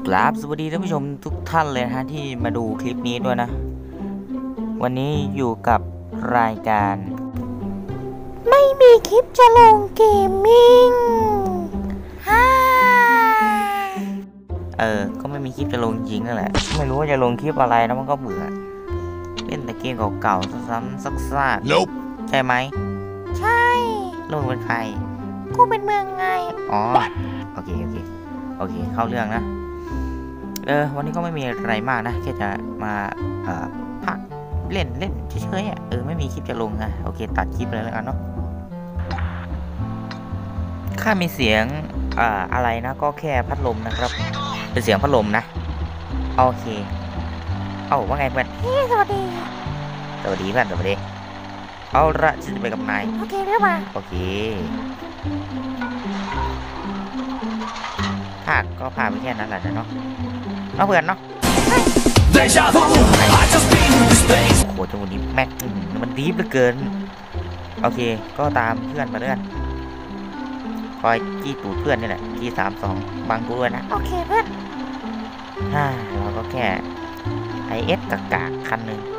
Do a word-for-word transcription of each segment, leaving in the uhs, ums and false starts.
กราบสวัสดีท่านผู้ชมทุกท่านเลยนะฮะที่มาดูคลิปนี้ด้วยนะวันนี้อยู่กับรายการไม่มีคลิปจะลงเกมมิ่งฮ่าเออก็ไม่มีคลิปจะลงจริงนั่นแหละไม่รู้ว่าจะลงคลิปอะไรแล้วมันก็เบื่อเล่นแต่เกมเก่าๆซ้ำๆซักๆ nope. ใช่ไหมใช่ลงเป็นใครกูเป็นเมืองไงอ๋อโอเคโอเคโอเคเข้าเรื่องนะเออวันนี้ก็ไม่มีอะไรมากนะแค่จะมาเอ่อพักเล่นเล่นเฉยๆอ่ะเออไม่มีคลิปจะลงนะโอเคตัดคลิปเลยแล้วกันเนาะค่ามีเสียงอ่าอะไรนะก็แค่พัดลมนะครับเป็นเสียงพัดลมนะโอเคเอ้าว่าไงเพื่อนสวัสดีสวัสดีเพื่อนสวัสดีเอาละฉันจะไปกับนายโอเคเรียบมาโอเคภาคก็ภาคไปแค่นั้นแหละเนาะเอาเพื่อนเนาะโอ้โหจังหวะนี้แม็กมันดีฟเหลือเกินโอเคก็ตามเพื่อนมาเรื่อยคอยจี้ตูดเพื่อนนี่แหละจี้สามสองบังกูด้วยนะโอเคเพื่อนฮ่าเราก็แค่ไอเอสกากาคันหนึ่ง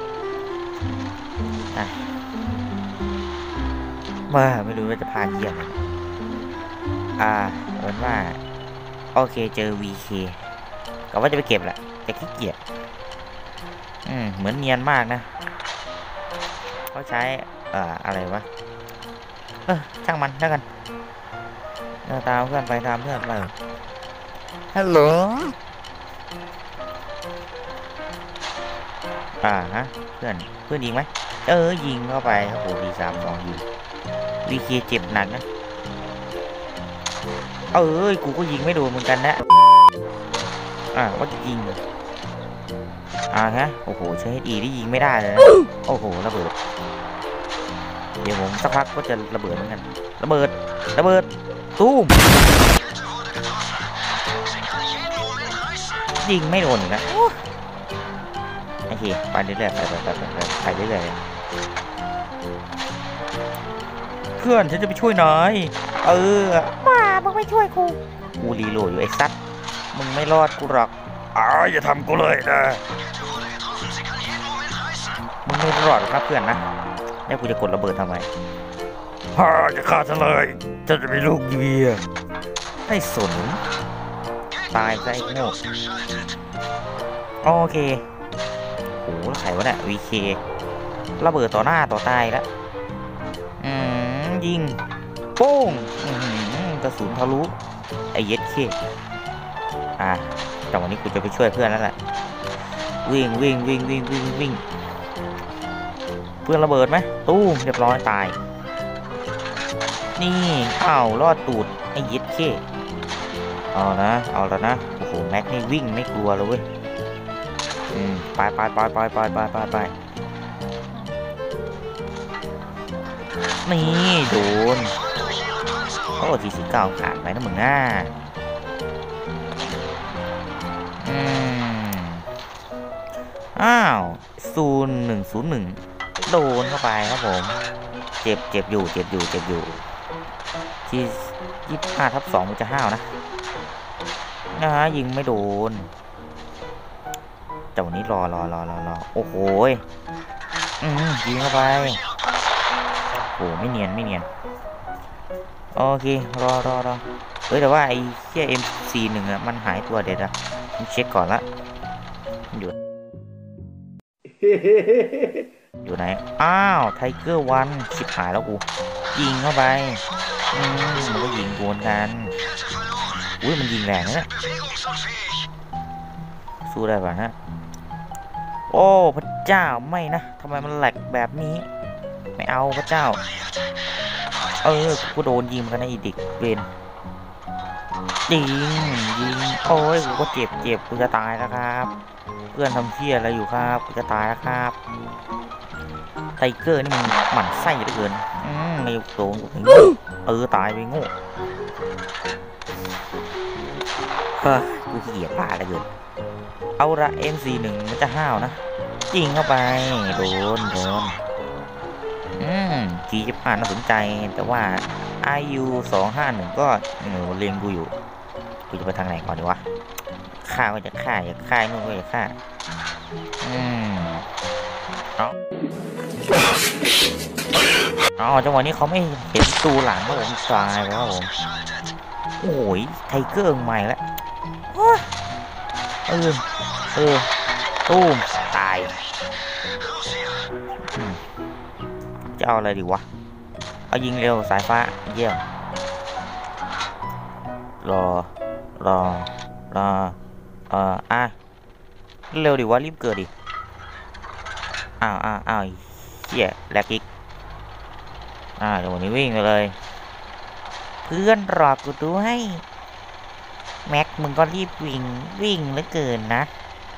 ว่าไม่รู้ว่าจะพาเยี่ยมอ่าเหมือนว่าโอเคเจอ วี เค ก็ว่าจะไปเก็บแหละแต่ขี้เกียจอืมเหมือนเนียนมากนะเขาใช้อ่าอะไรวะเออช่างมันแล้วกันเราตามเพื่อนไปตามเพื่อนไปฮัลโหลอ่าฮะเพื่อนเพื่อนยิงไหมเออยิงเข้าไปครับโอ้ดีสามสองยิง วี เค เจ็บหนักนะเอ้ยกูก็ยิงไม่โดนเหมือนกันนะอ่าว่าจะยิงอ่าฮะโอ้โหใช้ดีที่ยิงไม่ได้เลยนะโอ้โหระเบิดเดี๋ยวผมสักพักก็จะระเบิดเหมือนกันระเบิดระเบิดตู้มยิงไม่โดนนะโอเคไปเรื่อยๆไปไปไปไปไปเรื่อยๆเพื่อนฉันจะไปช่วยนายเออมามึงไม่ช่วยกูกูรีโหลดอยู่ไอ้ซัดมึงไม่รอดกูหรอกอ้าวอย่าทำกูเลยนะมึงไม่รอดครับเพื่อนนะแล้วกูจะกดระเบิดทำไมฮ่าจะฆ่าฉันเลยฉันจะมีลูกเบียร์ให้สนตายใจโง่โอเคโอ้ใครวะเนี่ย วี เค ระเบิดต่อหน้าต่อตายแล้วอืมยิงโป้งกระสุนทะลุไอ้เย็ดเคอ่ะแต่วันนี้กูจะไปช่วยเพื่อนแล้วแหละวิ่งวิ่งวิ่งวิ่งวิ่งวิ่งเพื่อนระเบิดไหมตู้มเรียบร้อยตายนี่อ้าวรอดตูดไอ้เย็ดเคเอานะเอาแล้วนะโอ้โหแม็กนี่วิ่งไม่กลัวเลยเว้ยอืมไปไปไปไปไปไปไปไปนี่โดนโอ้ทีสิบเก้าขาดไปนะมึงอ่ะอืมอ้าวศูนย์หนึ่งศูนย์หนึ่งโดนเข้าไปครับผมเจ็บเจ็บอยู่เจ็บอยู่เจ็บอยู่ที่ยี่สิบห้าทับสองมันจะห้าวนะนะฮะยิงไม่โดนแต่วันนี้รอรอรอรอรอโอ้โหอืมยิงเข้าไปโอ้ไม่เนียนไม่เนียนโอเครอรอรอเฮ้ยแต่ว่าไอ้เหี้ย เอ็ม สี่สิบเอ็ด อ่ะมันหายตัวเด็ดอะผมเช็คก่อนละอยู่อยู่ไหนอ้าวไทเกอร์วันชิบหายแล้วกูยิงเข้าไปอืมมันก็ยิงโกนกันอุ้ยมันยิงแรงนะสู้ได้ป่ะฮะโอ้พระเจ้าไม่นะทำไมมันแหลกแบบนี้ไม่เอาพระเจ้าเออกูโดนยิงกันนะอีดิกเวนยิงยิงโอ้ยกูก็เจ็บเจ็บกูจะตายแล้วครับเพื่อนทำเพี้ยอะไรอยู่ครับกูจะตายแล้วครับไทเกอร์นี่มันหมั่นไส้เหลือเกินอืมไม่โดนกูถึงเออตายไปโง่เฮ้ยกูเหี้ยพลาดเหลือเกินเอาละ เอ็ม สี่สิบเอ็ด มันจะห้าวนะยิงเข้าไปโดนโดนอืมจีจะผ่านน่าสนใจแต่ว่า ไอ ยู สองห้าหนึ่งก็โง่เล็งกูอยู่กูจะไปทางไหนก่อนดีวะฆ่าก็จะฆ่าอยากฆ่านู่นก็จะฆ่าอืมเอาเอาจังหวะนี้เขาไม่เห็นตูหลังครับผมตายแล้วผมโอ้ยไทเกอร์ใหม่แล้วเออเออตูมตายจะเอาอะไรดีวะเอายิงเร็วสายฟ้าเยี่ยมรอรอรอเอ่ออ่ะเร็วดิวะรีบเกิดดิอ้าวอ้าวอ้าวเหี้ยแลกอีกอ่าเดี๋ยววันนี้วิ่งไปเลยเพื่อนรอกูด้วยแม็กมึงก็รีบวิ่งวิ่งเหลือเกินนะ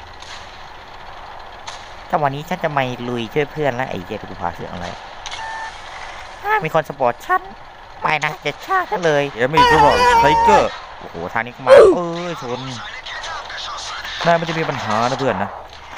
ถ้าวันนี้ฉันจะไม่ลุยช่วยเพื่อนแล้วไอ้เจ๊กูพาเสื้ออะไรมีคนสปอร์ตฉันไปนะจะชาติเลยเดี๋ยวมีตลอดไทเกอร์โอ้โหทางนี้เข้ามาเอ้ยชนน่ามันจะมีปัญหานะเพื่อนนะ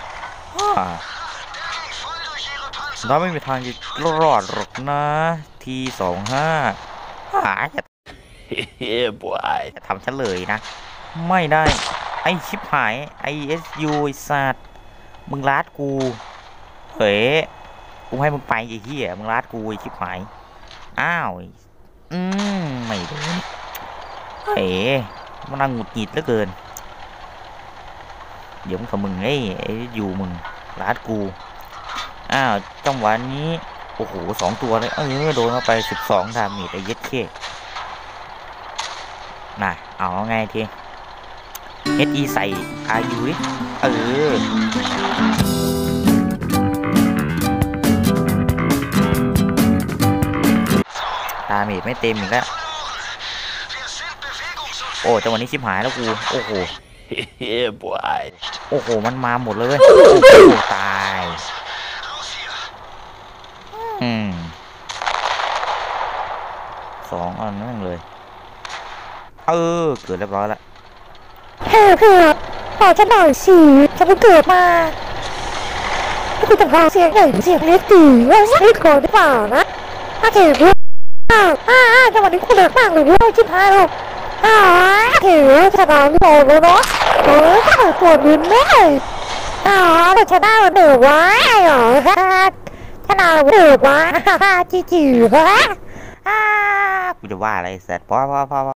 น้าไม่มีทางจะรอดหรอกนะทีสองห้าหาจะเฮ้ยบอยจะทำเฉลยนะไม่ได้ไอชิปหายไอเอสยูไอสัตว์มึงลาดกูเฮ้ยกูให้มึงไปไอ้เหี้ยมึงลาดกูไอชิปหายอ้าวอืมไม่โดนเฮ้ยมันนั่งหงุดหงิดเหลือเกินเดี๋ยวมึงกับมึงไอ้ไอ้อยู่มึงลาดกูอ้าวจังหวะนี้โอ้โหสองตัวเลยเออโดนเข้าไปสิบสองดาเมจไอ้ยัดเข้น่ะเอาไงทีเอสอีใส่อายุดิเออดาเมจไม่เต็มอีกแล้วโอ้จังหวะนี้ชิบหายแล้วกูโอ้โหเฮ้ยบอยโอ้โหมันมาหมดเลยเว้ยโอ้โหตายอืมสองอันนั่งเลยเออเกิดเรียบร้อยแล้วเฮ้ยเพื่อนบอกฉันหน่อยสิฉันเพิ่งเกิดมาถ้าคุณจะพาเสียงใหญ่เสียงเล็กตีว่าสักคนหรือเปล่านะถ้าเกิดว่าอ้าวอ้าวจังหวะนี้คุณเดือดมากเลยด้วยชิบหายแล้วอ้าวเถือชนะไม่บอกเลยเนาะโอ้ยถ้าเกิดปวดมือแม่อ้าวแต่ชนะมันเดือดวะเหรอฮะชนะมันเดือดวะฮ่าฮ่าจีจีวะอ้ากูจะว่าอะไรเสร็จพอพอพอ